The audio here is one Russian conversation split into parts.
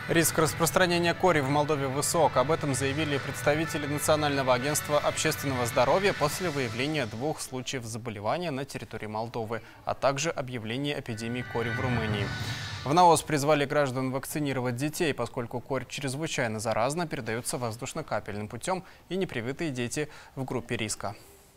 Риск распространения кори в Молдове высок. Об этом заявили представители Национального агентства общественного здоровья после выявления 2 случаев заболевания на территории Молдовы, а также объявления эпидемии кори в Румынии. В НАОС призвали граждан вакцинировать детей, поскольку корь чрезвычайно заразна, передается воздушно-капельным путем, и непривитые дети в группе риска.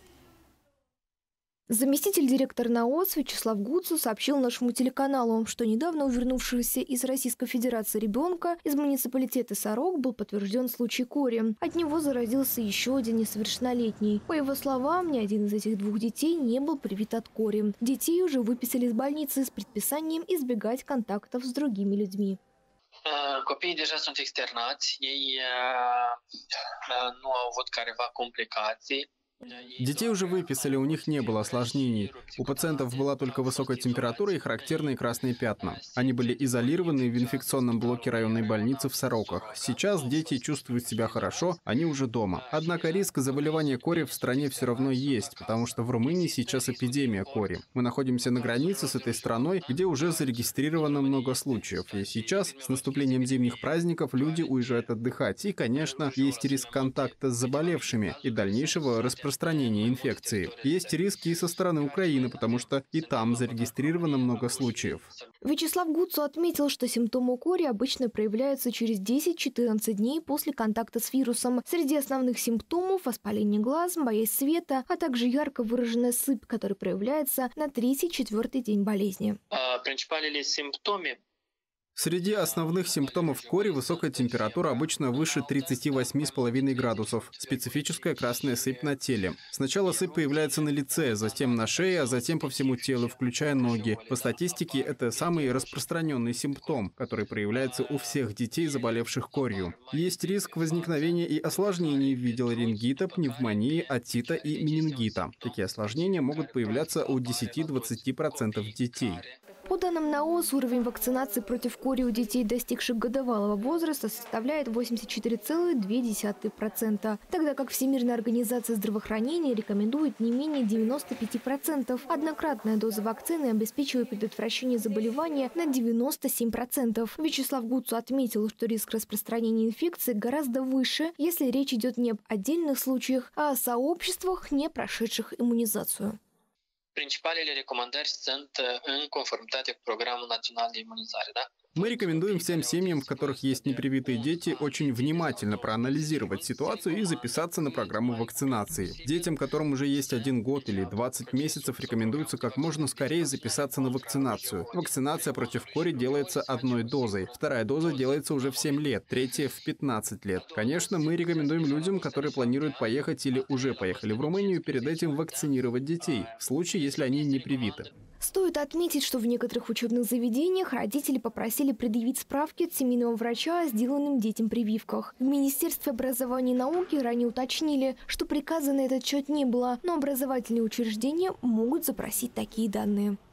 Заместитель директора НАОС Вячеслав Гуцу сообщил нашему телеканалу, что недавно у вернувшегося из Российской Федерации ребенка из муниципалитета Сарок был подтвержден случай кори. От него заразился еще один несовершеннолетний. По его словам, ни один из этих 2 детей не был привит от кори. Детей уже выписали из больницы с предписанием избегать контактов с другими людьми. Copiii deja sunt externați, ei nu au avut careva complicații. Детей уже выписали, у них не было осложнений. У пациентов была только высокая температура и характерные красные пятна. Они были изолированы в инфекционном блоке районной больницы в Сороках. Сейчас дети чувствуют себя хорошо, они уже дома. Однако риск заболевания кори в стране все равно есть, потому что в Румынии сейчас эпидемия кори. Мы находимся на границе с этой страной, где уже зарегистрировано много случаев. И сейчас, с наступлением зимних праздников, люди уезжают отдыхать. И, конечно, есть риск контакта с заболевшими и дальнейшего распространения инфекции. Есть риски и со стороны Украины, потому что и там зарегистрировано много случаев. Вячеслав Гуцу отметил, что симптомы кори обычно проявляются через 10-14 дней после контакта с вирусом. Среди основных симптомов – воспаление глаз, боязнь света, а также ярко выраженная сыпь, которая проявляется на 3-4 день болезни. Среди основных симптомов кори высокая температура, обычно выше 38,5 градусов. Специфическая красная сыпь на теле. Сначала сыпь появляется на лице, затем на шее, а затем по всему телу, включая ноги. По статистике, это самый распространенный симптом, который проявляется у всех детей, заболевших корью. Есть риск возникновения и осложнений в виде ларингита, пневмонии, отита и менингита. Такие осложнения могут появляться у 10-20% детей. По данным НАОС, уровень вакцинации против кори у детей, достигших годовалого возраста, составляет 84,2%, тогда как Всемирная организация здравоохранения рекомендует не менее 95%. Однократная доза вакцины обеспечивает предотвращение заболевания на 97%. Вячеслав Гуцу отметил, что риск распространения инфекции гораздо выше, если речь идет не об отдельных случаях, а о сообществах, не прошедших иммунизацию. Principalele recomandări sunt în conformitate cu Programul Național de Imunizare, да? Мы рекомендуем всем семьям, в которых есть непривитые дети, очень внимательно проанализировать ситуацию и записаться на программу вакцинации. Детям, которым уже есть 1 год или 20 месяцев, рекомендуется как можно скорее записаться на вакцинацию. Вакцинация против кори делается 1 дозой, 2-я доза делается уже в 7 лет, 3-я в 15 лет. Конечно, мы рекомендуем людям, которые планируют поехать или уже поехали в Румынию, перед этим вакцинировать детей, в случае, если они не привиты. Стоит отметить, что в некоторых учебных заведениях родители попросили предъявить справки от семейного врача о сделанным детям прививках. В Министерстве образования и науки ранее уточнили, что приказа на этот счет не было, но образовательные учреждения могут запросить такие данные.